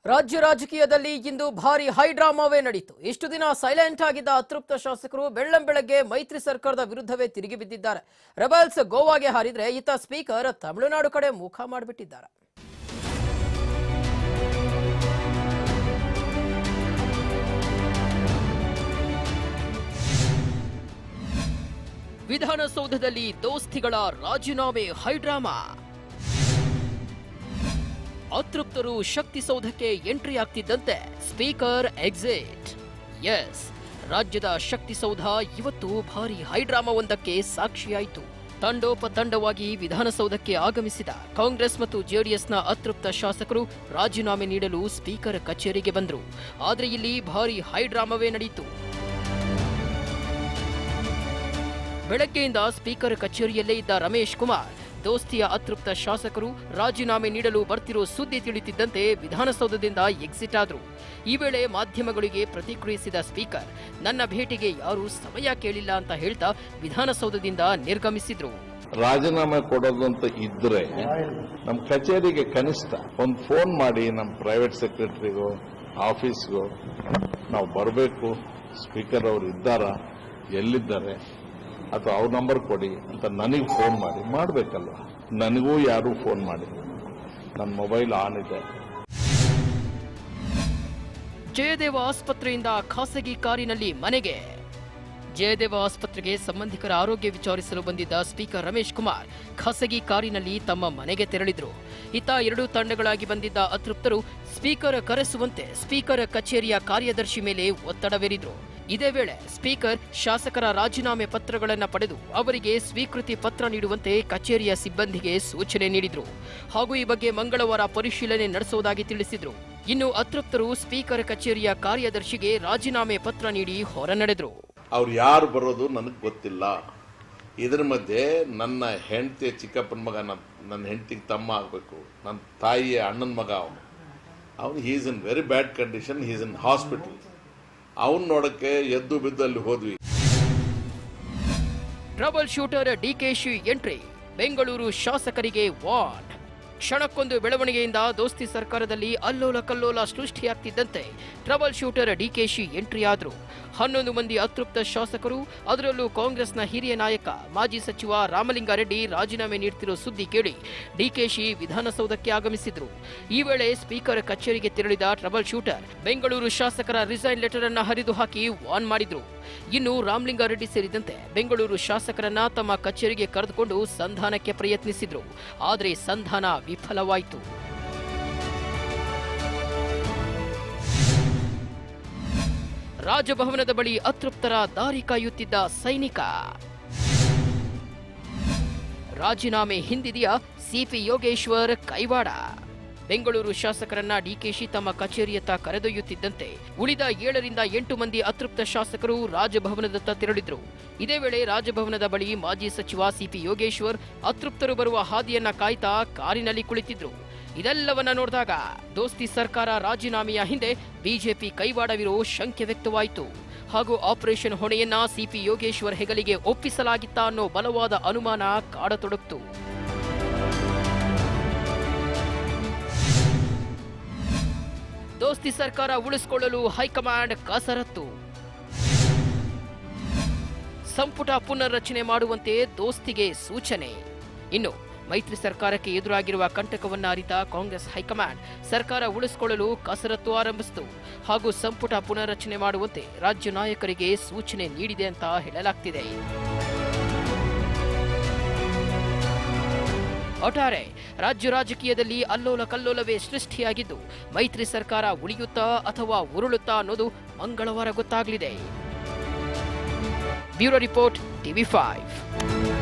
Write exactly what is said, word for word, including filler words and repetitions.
ರಾಜ್ಯ ರಾಜಕೀಯದಲ್ಲಿ ಇಂದು ಭಾರಿ ಹೈಡ್ರಾಮಾವೇ ನಡೆಯಿತು. ಇಷ್ಟು ದಿನ ಸೈಲೆಂಟ್ ಆಗಿದ್ದ ಅತೃಪ್ತ ಶಾಸಕರು ಬೆಳ್ಳಂಬೆಳಗ್ಗೆ ಮೈತ್ರಿ ಸರ್ಕಾರದ ವಿರುದ್ಧವೇ ತಿರುಗಿ ಬಿದ್ದಿದ್ದಾರೆ. ರೆಬಲ್ಸ್ ಗೋವಾಗೆ ಹಾರಿದ್ರೆ ಇತ್ತ ಸ್ಪೀಕರ್ ತಮಿಳುನಾಡು ಕಡೆ ಮುಖ ಮಾಡಿಬಿಟ್ಟಿದ್ದಾರೆ. ವಿಧಾನಸೌಧದಲ್ಲಿ ದೋಸ್ತಿಗಳ ರಾಜೀನಾಮೆ ಹೈಡ್ರಾಮಾ. ಅತೃಪ್ತರು ಶಕ್ತಿಸೌಧಕ್ಕೆ ಎಂಟ್ರಿ ಆಗ್ತಿದ್ದಂತೆ ಸ್ಪೀಕರ್ ಎಕ್ಸಿಟ್. ಎಸ್, ರಾಜ್ಯದ ಶಕ್ತಿಸೌಧ ಇವತ್ತು ಭಾರಿ ಹೈಡ್ರಾಮಾವೊಂದಕ್ಕೆ ಸಾಕ್ಷಿಯಾಯಿತು. ತಂಡೋಪತಂಡವಾಗಿ ವಿಧಾನಸೌಧಕ್ಕೆ ಆಗಮಿಸಿದ ಕಾಂಗ್ರೆಸ್ ಮತ್ತು ಜೆಡಿಎಸ್ನ ಅತೃಪ್ತ ಶಾಸಕರು ರಾಜೀನಾಮೆ ನೀಡಲು ಸ್ಪೀಕರ್ ಕಚೇರಿಗೆ ಬಂದರು. ಆದರೆ ಇಲ್ಲಿ ಭಾರಿ ಹೈಡ್ರಾಮಾವೇ ನಡೆಯಿತು. ಬೆಳಗ್ಗೆಯಿಂದ ಸ್ಪೀಕರ್ ಕಚೇರಿಯಲ್ಲೇ ಇದ್ದ ರಮೇಶ್ ಕುಮಾರ್ ದೋಸ್ತಿಯ ಅತೃಪ್ತ ಶಾಸಕರು ರಾಜೀನಾಮೆ ನೀಡಲು ಬರ್ತಿರೋ ಸುದ್ದಿ ತಿಳಿಯುತ್ತಿದ್ದಂತೆ ವಿಧಾನಸೌಧದಿಂದ ಎಕ್ಸಿಟ್ ಆದರು. ಈ ವೇಳೆ ಮಾಧ್ಯಮಗಳಿಗೆ ಪ್ರತಿಕ್ರಿಯಿಸಿದ ಸ್ಪೀಕರ್, ನನ್ನ ಭೇಟಿಗೆ ಯಾರೂ ಸಮಯ ಕೇಳಿಲ್ಲ ಅಂತ ಹೇಳ್ತಾ ವಿಧಾನಸೌಧದಿಂದ ನಿರ್ಗಮಿಸಿದ್ರು. ರಾಜೀನಾಮೆ ಕೊಡೋದು ಅಂತ ಇದ್ರೆ ನಮ್ಮ ಕಚೇರಿಗೆ ಕನಿಷ್ಠ ಒಂದು ಫೋನ್ ಮಾಡಿ ನಮ್ಮ ಪ್ರೈವೇಟ್ ಸೆಕ್ರೆಟರಿಗೋ ಆಫೀಸ್ಗೋ ನಾವು ಬರಬೇಕು, ಸ್ಪೀಕರ್ ಅವರು ಇದ್ದಾರಾ, ಎಲ್ಲಿದ್ದಾರೆ, ಅಥವಾ ಅವ್ರ ನಂಬರ್ ಕೊಡಿ ಅಂತ ನನಗೆ ಫೋನ್ ಮಾಡಿ ಮಾಡಬೇಕಲ್ವ. ನನಗೂ ಯಾರೂ ಫೋನ್ ಮಾಡಿ, ನನ್ನ ಮೊಬೈಲ್ ಆನ್ ಇದೆ. ಜಯದೇವ ಆಸ್ಪತ್ರೆಯಿಂದ ಖಾಸಗಿ ಕಾರಿನಲ್ಲಿ ಮನೆಗೆ. ಜಯದೇವ ಆಸ್ಪತ್ರೆಗೆ ಸಂಬಂಧಿಕರ ಆರೋಗ್ಯ ವಿಚಾರಿಸಲು ಬಂದಿದ್ದ ಸ್ಪೀಕರ್ ರಮೇಶ್ ಕುಮಾರ್ ಖಾಸಗಿ ಕಾರಿನಲ್ಲಿ ತಮ್ಮ ಮನೆಗೆ ತೆರಳಿದ್ರು. ಇತ್ತ ಎರಡು ತಂಡಗಳಾಗಿ ಬಂದಿದ್ದ ಅತೃಪ್ತರು ಸ್ಪೀಕರ್ ಕರೆಸುವಂತೆ ಸ್ಪೀಕರ್ ಕಚೇರಿಯ ಕಾರ್ಯದರ್ಶಿ ಮೇಲೆ ಒತ್ತಡವೇರಿದ್ರು. ಇದೇ ವೇಳೆ ಸ್ಪೀಕರ್ ಶಾಸಕರ ರಾಜೀನಾಮೆ ಪತ್ರಗಳನ್ನು ಪಡೆದು ಅವರಿಗೆ ಸ್ವೀಕೃತಿ ಪತ್ರ ನೀಡುವಂತೆ ಕಚೇರಿಯ ಸಿಬ್ಬಂದಿಗೆ ಸೂಚನೆ ನೀಡಿದ್ರು. ಹಾಗೂ ಈ ಬಗ್ಗೆ ಮಂಗಳವಾರ ಪರಿಶೀಲನೆ ನಡೆಸುವುದಾಗಿ ತಿಳಿಸಿದ್ರು. ಇನ್ನು ಅತೃಪ್ತರು ಸ್ಪೀಕರ್ ಕಚೇರಿಯ ಕಾರ್ಯದರ್ಶಿಗೆ ರಾಜೀನಾಮೆ ಪತ್ರ ನೀಡಿ ಹೊರ ನಡೆದ್ರು. ಅವ್ರು ಯಾರು ಬರೋದು ನನಗೆ ಗೊತ್ತಿಲ್ಲ. ಇದರ ಮಧ್ಯೆ ನನ್ನ ಹೆಂಡತಿಯ ಚಿಕ್ಕಪ್ಪನ ಮಗ ನನ್ನ ಹೆಂಡತಿಗೆ ತಮ್ಮ ಆಗಬೇಕು, ನನ್ನ ತಾಯಿಯ ಅಣ್ಣನ ಮಗ ಅವನು ಅವನು he's in very bad condition, he's in hospital. ಅವನ್ ನೋಡಕ್ಕೆ ಎದ್ದು ಬಿದ್ದು ಅಲ್ಲಿ ಹೋದ್ವಿ. Trouble shooter DKShi entry, Bengaluru ಶಾಸಕರಿಗೆ ವಾರ್ನ್. ಕ್ಷಣಕ್ಕೊಂದು ಬೆಳವಣಿಗೆಯಿಂದ ದೋಸ್ತಿ ಸರ್ಕಾರದಲ್ಲಿ ಅಲ್ಲೋಲ ಕಲ್ಲೋಲ ಸೃಷ್ಟಿಯಾಗ್ತಿದ್ದಂತೆ ಟ್ರಬಲ್ ಶೂಟರ್ ಡಿಕೆಶಿ ಎಂಟ್ರಿ ಆದ್ರು. ಹನ್ನೊಂದು ಮಂದಿ ಅತೃಪ್ತ ಶಾಸಕರು, ಅದರಲ್ಲೂ ಕಾಂಗ್ರೆಸ್ನ ಹಿರಿಯ ನಾಯಕ ಮಾಜಿ ಸಚಿವ ರಾಮಲಿಂಗಾರೆಡ್ಡಿ ರಾಜೀನಾಮೆ ನೀಡುತ್ತಿರೋ ಸುದ್ದಿ ಕೇಳಿ ಡಿಕೆಶಿ ವಿಧಾನಸೌಧಕ್ಕೆ ಆಗಮಿಸಿದ್ರು. ಈ ವೇಳೆ ಸ್ಪೀಕರ್ ಕಚೇರಿಗೆ ತೆರಳಿದ ಟ್ರಬಲ್ ಶೂಟರ್ ಬೆಂಗಳೂರು ಶಾಸಕರ ರಿಸೈನ್ ಲೆಟರ್ ಅನ್ನ ಹರಿದು ಹಾಕಿ ವಾರ್ನ್ ಮಾಡಿದ್ರು. ಇನ್ನು ರಾಮಲಿಂಗಾರೆಡ್ಡಿ ಸೇರಿದಂತೆ ಬೆಂಗಳೂರು ಶಾಸಕರನ್ನ ತಮ್ಮ ಕಚೇರಿಗೆ ಕರೆದುಕೊಂಡು ಸಂಧಾನಕ್ಕೆ ಪ್ರಯತ್ನಿಸಿದ್ರು. ಆದರೆ ಸಂಧಾನ ವಿಫಲವಾಯಿತು. ರಾಜಭವನದ ಬಳಿ ಅತೃಪ್ತರ ದಾರಿ ಕಾಯುತ್ತಿದ್ದ ಸೈನಿಕ. ರಾಜೀನಾಮೆ ಹಿಂದಿದೆಯಾ ಸಿಪಿ ಯೋಗೇಶ್ವರ್ ಕೈವಾಡ. ಬೆಂಗಳೂರು ಶಾಸಕರನ್ನ ಡಿಕೆಶಿ ತಮ್ಮ ಕಚೇರಿಯತ್ತ ಕರೆದೊಯ್ಯುತ್ತಿದ್ದಂತೆ ಉಳಿದ ಏಳರಿಂದ ಎಂಟು ಮಂದಿ ಅತೃಪ್ತ ಶಾಸಕರು ರಾಜಭವನದತ್ತ ತೆರಳಿದ್ರು. ಇದೇ ವೇಳೆ ರಾಜಭವನದ ಬಳಿ ಮಾಜಿ ಸಚಿವ ಸಿಪಿ ಯೋಗೇಶ್ವರ್ ಅತೃಪ್ತರು ಬರುವ ಹಾದಿಯನ್ನ ಕಾಯ್ತಾ ಕಾರಿನಲ್ಲಿ ಕುಳಿತಿದ್ರು. ಇದೆಲ್ಲವನ್ನ ನೋಡಿದಾಗ ದೋಸ್ತಿ ಸರ್ಕಾರ ರಾಜೀನಾಮೆಯ ಹಿಂದೆ ಬಿಜೆಪಿ ಕೈವಾಡವಿರೋ ಶಂಕೆ ವ್ಯಕ್ತವಾಯಿತು. ಹಾಗೂ ಆಪರೇಷನ್ ಹೊಣೆಯನ್ನ ಸಿಪಿ ಯೋಗೇಶ್ವರ್ ಹೆಗಲಿಗೆ ಒಪ್ಪಿಸಲಾಗಿತ್ತ ಅನ್ನೋ ಬಲವಾದ ಅನುಮಾನ ಕಾಡತೊಡಗಿತು. ದೋಸ್ತಿ ಸರ್ಕಾರ ಉಳಿಸಿಕೊಳ್ಳಲು ಹೈಕಮಾಂಡ್ ಕಸರತ್ತು. ಸಂಪುಟ ಪುನರ್ರಚನೆ ಮಾಡುವಂತೆ ದೋಸ್ತಿಗೆ ಸೂಚನೆ. ಇನ್ನು ಮೈತ್ರಿ ಸರ್ಕಾರಕ್ಕೆ ಎದುರಾಗಿರುವ ಕಂಟಕವನ್ನ ಅರಿತ ಕಾಂಗ್ರೆಸ್ ಹೈಕಮಾಂಡ್ ಸರ್ಕಾರ ಉಳಿಸಿಕೊಳ್ಳಲು ಕಸರತ್ತು ಆರಂಭಿಸಿತು. ಹಾಗೂ ಸಂಪುಟ ಪುನರ್ರಚನೆ ಮಾಡುವಂತೆ ರಾಜ್ಯ ನಾಯಕರಿಗೆ ಸೂಚನೆ ನೀಡಿದೆ ಅಂತ ಹೇಳಲಾಗ್ತಿದೆ. ಒಟ್ಟಾರೆ ರಾಜ್ಯ ರಾಜಕೀಯದಲ್ಲಿ ಅಲ್ಲೋಲ ಕಲ್ಲೋಲವೇ ಸೃಷ್ಟಿಯಾಗಿದ್ದು ಮೈತ್ರಿ ಸರ್ಕಾರ ಉಳಿಯುತ್ತಾ ಅಥವಾ ಉರುಳುತ್ತಾ ಅನ್ನೋದು ಮಂಗಳವಾರ ಗೊತ್ತಾಗಲಿದೆ. Bureau report TV five.